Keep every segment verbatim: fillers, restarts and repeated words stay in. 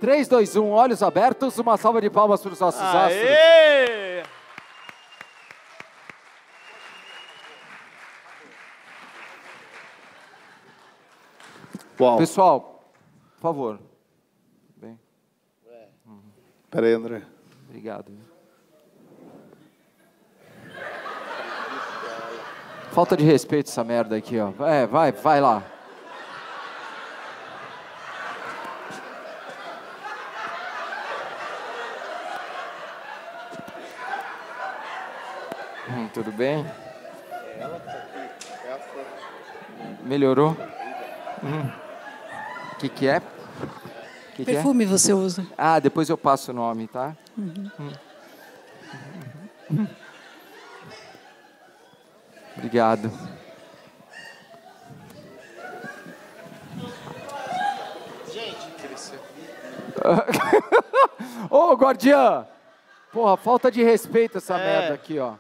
três, dois, um, olhos abertos, uma salva de palmas para os nossos astros. Aê! Uau. Pessoal, por favor. Bem. Pera aí, André. Obrigado. Falta de respeito essa merda aqui, ó. É, vai, vai lá. Hum, tudo bem? Melhorou? Hum. O que que é? Que que Perfume é? você usa? Ah, depois eu passo o nome, tá? Uhum. Hum. Hum. Obrigado. Gente, cresceu. Ô, guardiã! Porra, falta de respeito essa É. merda aqui, ó.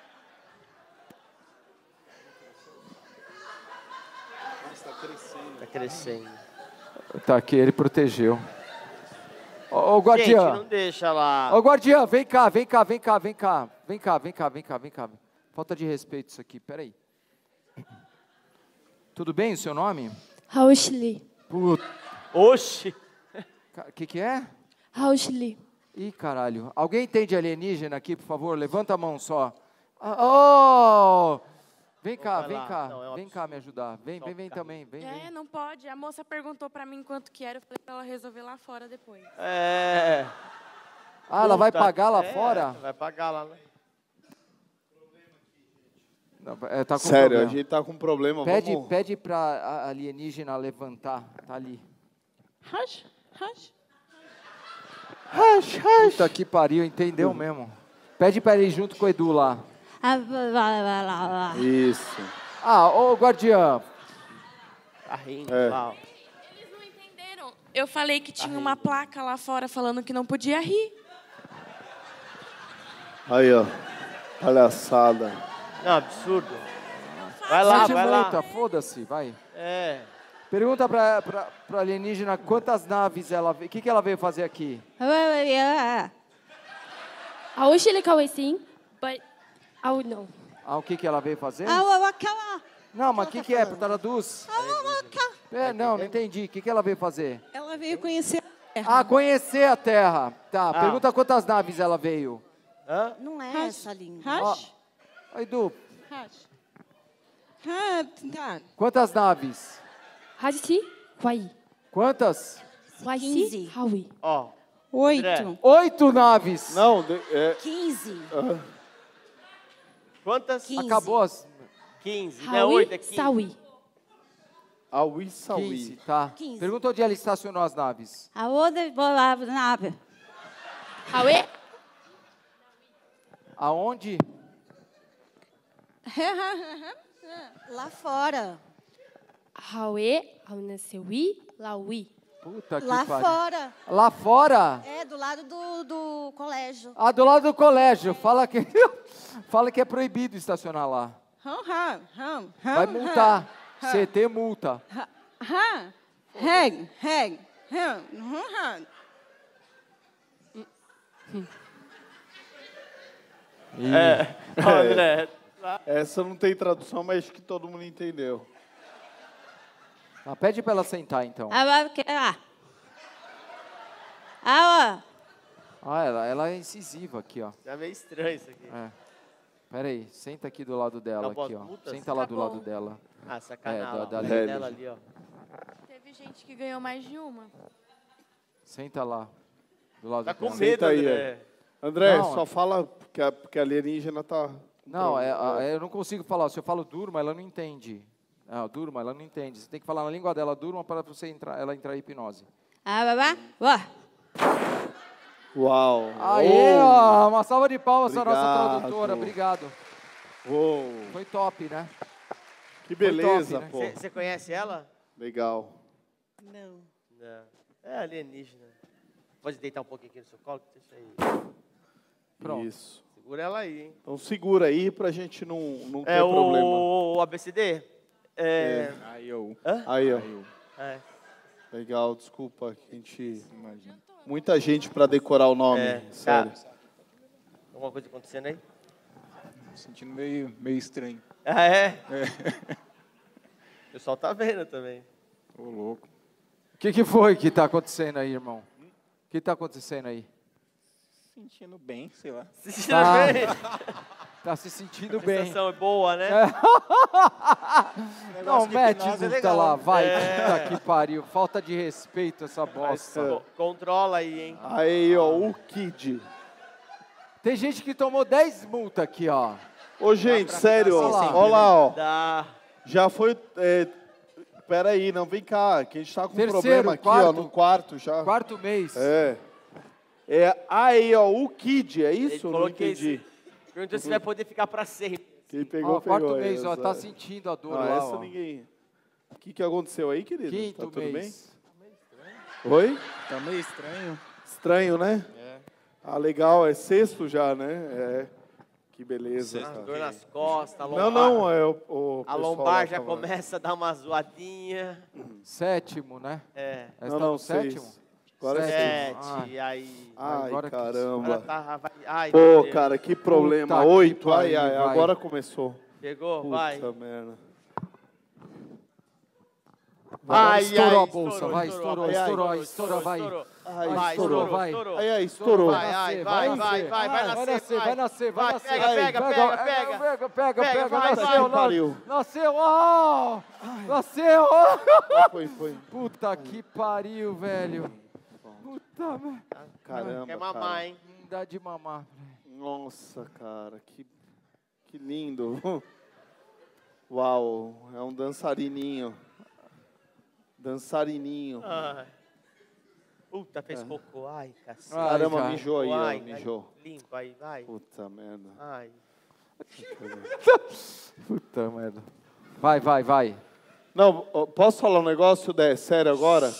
Está crescendo. Tá crescendo. Tá aqui, ele protegeu. Ô, ô Gente, guardiã! não deixa lá. Ô, guardiã, vem cá, vem cá, vem cá, vem cá. Vem cá, vem cá, vem cá, vem cá. Falta de respeito isso aqui, peraí. Tudo bem, o seu nome? Raushli. Puta. Oxi. O que que é? Raushli. Ih, caralho. Alguém entende alienígena aqui, por favor? Levanta a mão só. Ah, oh! Vem cá, vai vem lá. cá. Não, é um Vem cá me ajudar. Vem, Só vem, vem ficar também. Vem, É, vem. não pode. A moça perguntou pra mim quanto que era. Eu falei pra ela resolver lá fora depois. É. Ah, ela vai Puta, pagar lá é, fora? Vai pagar lá, né? Não, é, tá com Sério, problema. a gente tá com um problema. Pede, Vamos... pede pra a- alienígena levantar. Tá ali. Hush, hush. Hush, hush. Puta que pariu, entendeu mesmo. Pede pra ele ir junto com o Edu lá. Isso. Ah, ô guardiã. Tá rindo É. lá. ó. Eles não entenderam. Eu falei que tinha uma placa lá fora falando que não podia rir. Aí, ó. Palhaçada. Não, absurdo. Vai lá, Mete vai multa, lá. foda-se, vai. É. Pergunta pra, pra, pra alienígena quantas naves ela veio. O que, que ela veio fazer aqui? Raushli Kawesim, but I would know. Ah, o que, que ela veio fazer? Ela Não, mas o que, que é? Traduz. É, não, não entendi. O que, que ela veio fazer? veio conhecer a Terra. Ah, conhecer a Terra. Tá, Ah. pergunta quantas naves ela veio. Hã? Não é Hush, essa língua. Hush, Ó, Edu, hush. Ah, tá. quantas naves? Hajti, Wai. Quantas? Waisi, quinze. Hawi. Ó. Oito. Oito naves. Não, de- é... quinze. Quantas? quinze. Acabou as quinze. Não é oito, é Hawi, quinze. Sawi. Aui quinze, Saui. tá. quinze. Pergunta onde ela estacionou as naves. Aonde nave? Hawe, Aonde? Lá fora. Hawe, Aunasewi, Lawi. Puta que Lá pariu. fora. Lá fora? É, do lado do, do colégio. Ah, do lado do colégio. Fala que, fala que é proibido estacionar lá. Hum, hum, hum, Vai hum, multar. hum. C T multa. Hum. Hang, hang, hum, hum, hum. É. Ó, André. Essa não tem tradução, mas acho que todo mundo entendeu. Ah, pede pra ela sentar, então. Ah, ah, Ah, ela, ela é incisiva aqui, ó. Tá meio estranho isso aqui. É. Pera aí, senta aqui do lado dela, Acabou aqui, as ó. multas? Senta lá do Acabou. lado dela. Ah, sacanagem. É, da- ó. da A Lili. dela ali, ó. Teve gente que ganhou mais de uma. Senta lá. Do lado Tá com dela. medo, aí, André. André, Não, só fala porque a, porque a alienígena tá... Não, é, a- eu não consigo falar. Se eu falo durma, ela não entende. Ah, durma, ela não entende. Você tem que falar na língua dela, durma, para você entrar, ela entrar em hipnose. ah, ah, Uau. Aê, Uou. ó, uma salva de palmas para a nossa Obrigado. tradutora. Obrigado. Uou. Foi top, né? Que beleza, top, né? pô. Você conhece ela? Legal. não. Não. É alienígena. Pode deitar um pouquinho aqui no seu colo? Deixa aí. Pronto. Isso. Segura ela aí, hein? Então segura aí pra gente não, não ter É o, problema. o A B C D? É. Aí eu. Hã? Aí, ó. É. Legal, desculpa que a gente... Imagina. Muita gente para decorar o nome, É, sério. cara. Alguma coisa acontecendo aí? Tô sentindo meio, meio estranho. Ah, é? É. O pessoal tá vendo também. Ô, louco. O que, que foi que está acontecendo aí, irmão? O que está acontecendo aí? Sentindo bem, sei lá. Se sentindo Tá. bem? Tá se sentindo A bem. sensação é boa, né? Não, de mete hipnose é multa legal, lá, né? vai, É. puta que pariu. Falta de respeito essa bosta. Co- Controla aí, hein? Aí, ó, o Kid. Tem gente que tomou dez multas aqui, ó. Ô, gente, sério, Olha ó, lá. ó lá, ó. Dá. Já foi... É, pera aí, não, vem cá, que a gente tá com um Terceiro, problema aqui, ó, quarto. no quarto já. Quarto mês. É. É, aí, ó, o Kid, é Ele isso? Não falou que entendi. esse- Perguntou se vai poder ficar pra sempre. Quem pegou, Ó, quarto pegou. mês, ó, essa. tá sentindo a dor Ah, lá, essa ó. ninguém... O que, que aconteceu aí, querido? Quinto tá tudo mês. bem? Oi? Tá meio estranho. Estranho, né? É. Ah, legal, é sexto já, né? É. Que beleza, Sexto. cara. Dor nas costas, a lombar. Não, não, é o, o A pessoal lombar lá já tava- começa a dar uma zoadinha. Sétimo, né? É. Nós Não, tá não, no seis. sétimo? Agora é Sete. seis. Sete, aí... Ai, Agora que- caramba. Agora tá, vai, ai, Pô, meu Deus. cara, que problema. Puta que Oito, ai, pariu, ai, vai. agora começou. Pegou? Puta Vai. merda. Vai, Ai, estourou ai, a bolsa, vai, estourou, ai, estourou, ai, estourou, vai. Ai, Vai, estourou. vai. Ai, ai, estourou. Vai, ai, vai, vai, vai, vai Vai nascer, nascer, vai nascer, vai Vai, nascer. pega, pega, Vai, pega, pega, pega. pega, pega, Pega, pega, vai, nasceu, vai. na- Pariu. nasceu, ó, nasceu, ó. Foi, foi. Puta que pariu, velho. Puta merda. Caramba, Quer mamar, cara. hein? Não dá de mamar. Nossa, cara, que, que lindo. Uau, é um dançarininho. Dançarininho. Ai. Puta, fez cocô. Ai, cacete. Ai, Caramba, cara. mijou aí, ó, Ai, mijou. Limpa aí, vai. Puta merda. Ai. Puta merda. Vai, vai, vai. Não, ó, posso falar um negócio, Dé? Sério agora?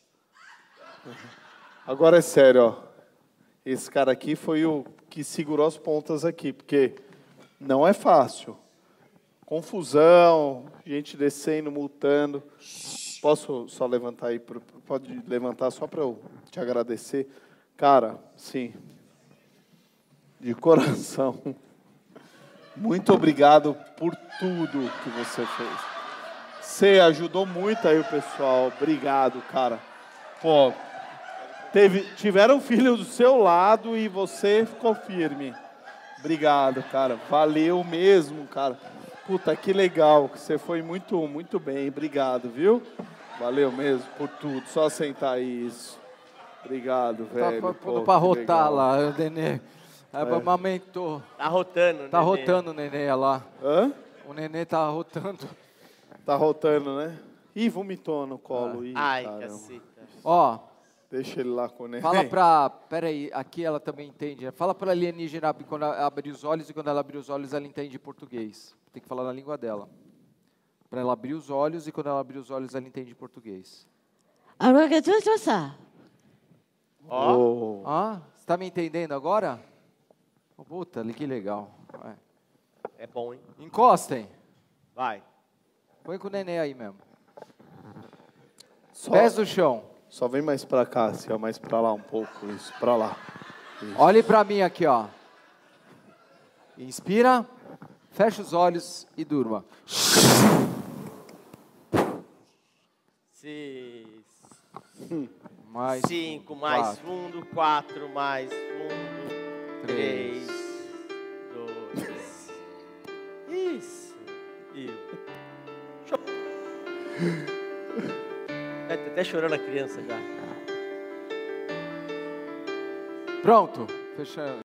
Agora é sério, ó. Esse cara aqui foi o que segurou as pontas aqui, porque não é fácil. Confusão, gente descendo, multando. Posso só levantar aí? pro- Pode levantar só para eu te agradecer? Cara, sim. De coração. Muito obrigado por tudo que você fez. Você ajudou muito aí o pessoal. Obrigado, cara. Pô, teve, tiveram filhos do seu lado e você ficou firme. Obrigado, cara. Valeu mesmo, cara. Puta, que legal. Você foi muito, muito bem. Obrigado, viu? Valeu mesmo por tudo. Só sentar aí, isso. Obrigado, Tá velho. pra- Pô, pondo pra que rotar legal. lá, o nenê. É. Amamentou. Tá rotando, né? Tá rotando o nenê lá. Hã? O nenê tá rotando. Tá rotando, né? Ih, vomitou no colo. Ih, Ai, caramba. caceta. Ó, Deixa ele lá com o neném. fala pra... Pera aí, aqui ela também entende. Fala pra alienígena abrir- quando ela abrir os olhos, e quando ela abrir os olhos, ela entende português. Tem que falar na língua dela. Pra ela abrir os olhos, e quando ela abrir os olhos, ela entende português. Agora que tu trouxe. Ó. Oh. Ah, você tá me entendendo agora? Oh, puta, que legal. Vai. É bom, hein? Encostem. Vai. Põe com o nenê aí mesmo. Só, Pés no chão. só vem mais pra cá, assim, ó, mais pra lá um pouco. Isso, pra lá. Olhe pra mim aqui, ó. Inspira, fecha os olhos e durma. Seis. Mais Cinco, um, mais quatro, fundo. Quatro, mais fundo. três. Três. Dois. Isso. E... Show. É, tá até chorando a criança já. Pronto. Fecha.